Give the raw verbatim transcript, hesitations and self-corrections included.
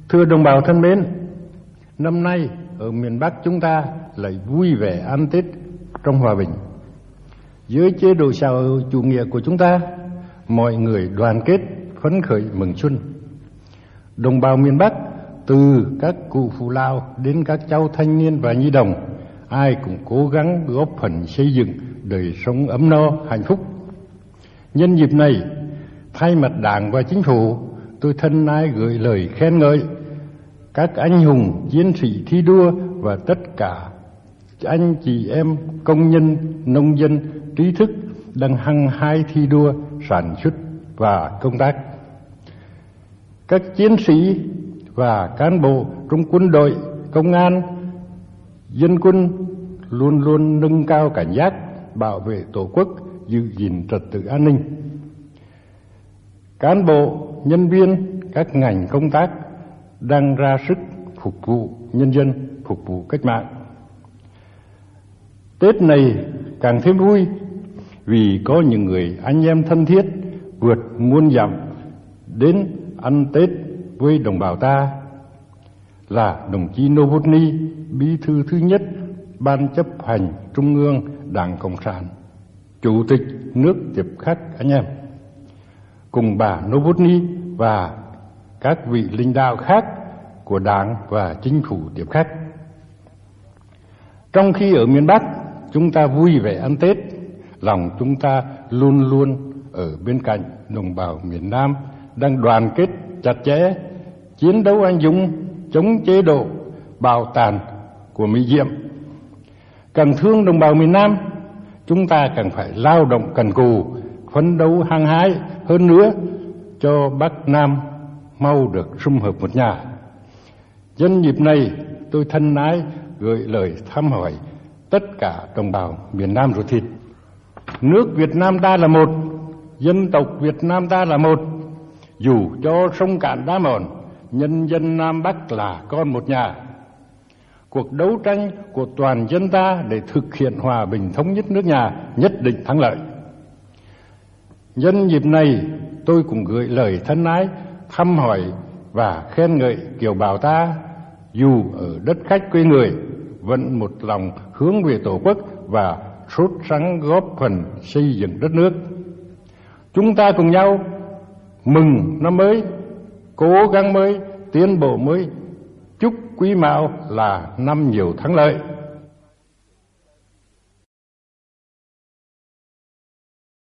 Thưa đồng bào thân mến, năm nay ở miền Bắc chúng ta lại vui vẻ ăn Tết trong hòa bình. Dưới chế độ xã hội chủ nghĩa của chúng ta, mọi người đoàn kết, phấn khởi mừng xuân. Đồng bào miền Bắc, từ các cụ phụ lão đến các cháu thanh niên và nhi đồng, ai cũng cố gắng góp phần xây dựng đời sống ấm no, hạnh phúc. Nhân dịp này, thay mặt Đảng và Chính phủ, tôi thân ái gửi lời khen ngợi các anh hùng chiến sĩ thi đua và tất cả anh chị em công nhân, nông dân, trí thức đang hăng hái thi đua sản xuất và công tác. Các chiến sĩ và cán bộ trong quân đội, công an, dân quân luôn luôn nâng cao cảnh giác, bảo vệ Tổ quốc, giữ gìn trật tự an ninh. Cán bộ, nhân viên, các ngành công tác đang ra sức phục vụ nhân dân, phục vụ cách mạng. Tết này càng thêm vui vì có những người anh em thân thiết vượt muôn dặm đến ăn Tết với đồng bào ta, là đồng chí Novotny, bí thư thứ nhất Ban chấp hành Trung ương Đảng Cộng sản, Chủ tịch nước tiếp khách anh em, cùng bà Novotny và các vị lãnh đạo khác của Đảng và Chính phủ tiếp khách. Trong khi ở miền Bắc chúng ta vui vẻ ăn Tết, lòng chúng ta luôn luôn ở bên cạnh đồng bào miền Nam đang đoàn kết chặt chẽ, chiến đấu anh dũng chống chế độ bạo tàn của Mỹ Diệm. Càng thương đồng bào miền Nam, chúng ta càng phải lao động cần cù, phấn đấu hăng hái hơn nữa cho Bắc Nam mau được sum họp một nhà. Nhân dịp này, tôi thân ái gửi lời thăm hỏi tất cả đồng bào miền Nam ruột thịt. Nước Việt Nam ta là một, dân tộc Việt Nam ta là một. Dù cho sông cạn đá mòn, nhân dân Nam Bắc là con một nhà. Cuộc đấu tranh của toàn dân ta để thực hiện hòa bình thống nhất nước nhà nhất định thắng lợi. Nhân dịp này, tôi cũng gửi lời thân ái thăm hỏi và khen ngợi kiều bào ta, dù ở đất khách quê người vẫn một lòng hướng về Tổ quốc và sốt sắng góp phần xây dựng đất nước. Chúng ta cùng nhau mừng năm mới, cố gắng mới, tiến bộ mới, chúc Quý Mão là năm nhiều thắng lợi.